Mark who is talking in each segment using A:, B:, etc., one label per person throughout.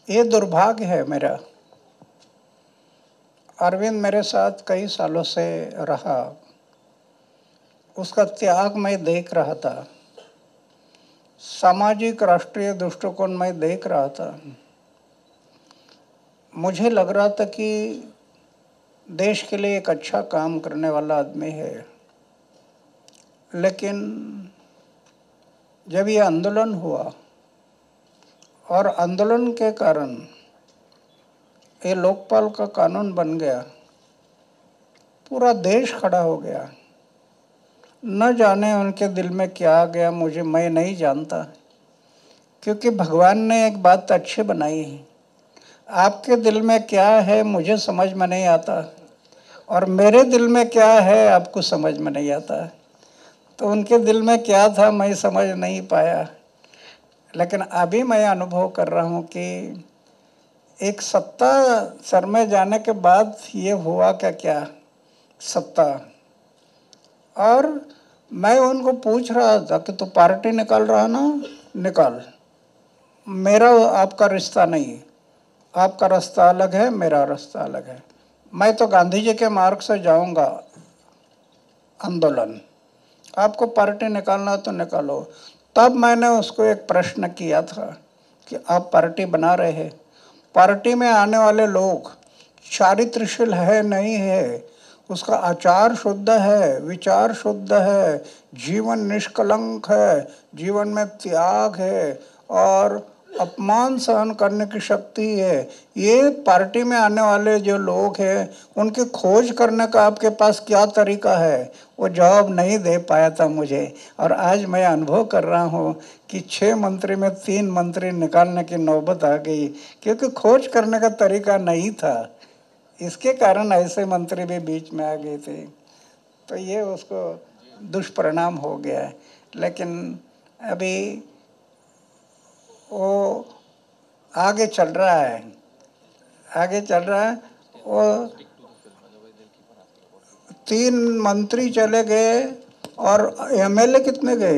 A: ये दुर्भाग्य है मेरा। अरविंद मेरे साथ कई सालों से रहा, उसका त्याग मैं देख रहा था, सामाजिक राष्ट्रीय दृष्टिकोण में देख रहा था। मुझे लग रहा था कि देश के लिए एक अच्छा काम करने वाला आदमी है। लेकिन जब ये आंदोलन हुआ और आंदोलन के कारण ये लोकपाल का कानून बन गया, पूरा देश खड़ा हो गया। न जाने उनके दिल में क्या आ गया, मैं नहीं जानता, क्योंकि भगवान ने एक बात अच्छी बनाई है। आपके दिल में क्या है मुझे समझ में नहीं आता, और मेरे दिल में क्या है आपको समझ में नहीं आता। तो उनके दिल में क्या था मैं समझ नहीं पाया। लेकिन अभी मैं अनुभव कर रहा हूँ कि एक सत्ता सर में जाने के बाद ये हुआ क्या सत्ता। और मैं उनको पूछ रहा था कि तू पार्टी निकाल रहा ना, निकाल, मेरा आपका रिश्ता नहीं, आपका रास्ता अलग है, मेरा रास्ता अलग है। मैं तो गांधी जी के मार्ग से जाऊंगा आंदोलन, आपको पार्टी निकालना तो निकालो। तब मैंने उसको एक प्रश्न किया था कि आप पार्टी बना रहे हैं, पार्टी में आने वाले लोग चारित्रशील है नहीं है, उसका आचार शुद्ध है, विचार शुद्ध है, जीवन निष्कलंक है, जीवन में त्याग है और अपमान सहन करने की शक्ति है, ये पार्टी में आने वाले जो लोग हैं उनकी खोज करने का आपके पास क्या तरीका है, वो जवाब नहीं दे पाया था मुझे। और आज मैं अनुभव कर रहा हूँ कि 6 मंत्री में 3 मंत्री निकालने की नौबत आ गई, क्योंकि खोज करने का तरीका नहीं था। इसके कारण ऐसे मंत्री भी बीच में आ गए थे, तो ये उसको दुष्परिणाम हो गया है। लेकिन अभी वो आगे चल रहा है, आगे चल रहा है। वो 3 मंत्री चले गए और एमएलए कितने गए,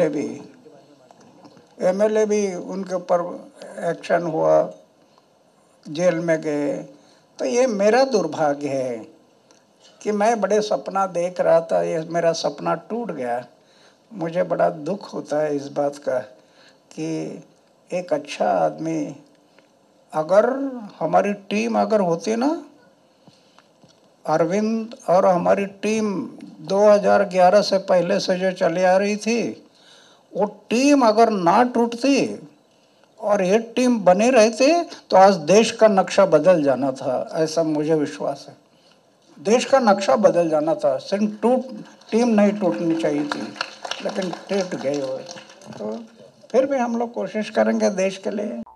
A: एमएलए भी उनके ऊपर एक्शन हुआ, जेल में गए। तो ये मेरा दुर्भाग्य है कि मैं बड़े सपना देख रहा था, ये मेरा सपना टूट गया। मुझे बड़ा दुख होता है इस बात का कि एक अच्छा आदमी, अगर हमारी टीम अगर होती ना, अरविंद और हमारी टीम 2011 से पहले से जो चली आ रही थी, वो टीम अगर ना टूटती और ये टीम बने रहते तो आज देश का नक्शा बदल जाना था, ऐसा मुझे विश्वास है। देश का नक्शा बदल जाना था, सिर्फ टीम नहीं टूटनी चाहिए थी, लेकिन टूट गई वो। तो फिर भी हम लोग कोशिश करेंगे देश के लिए।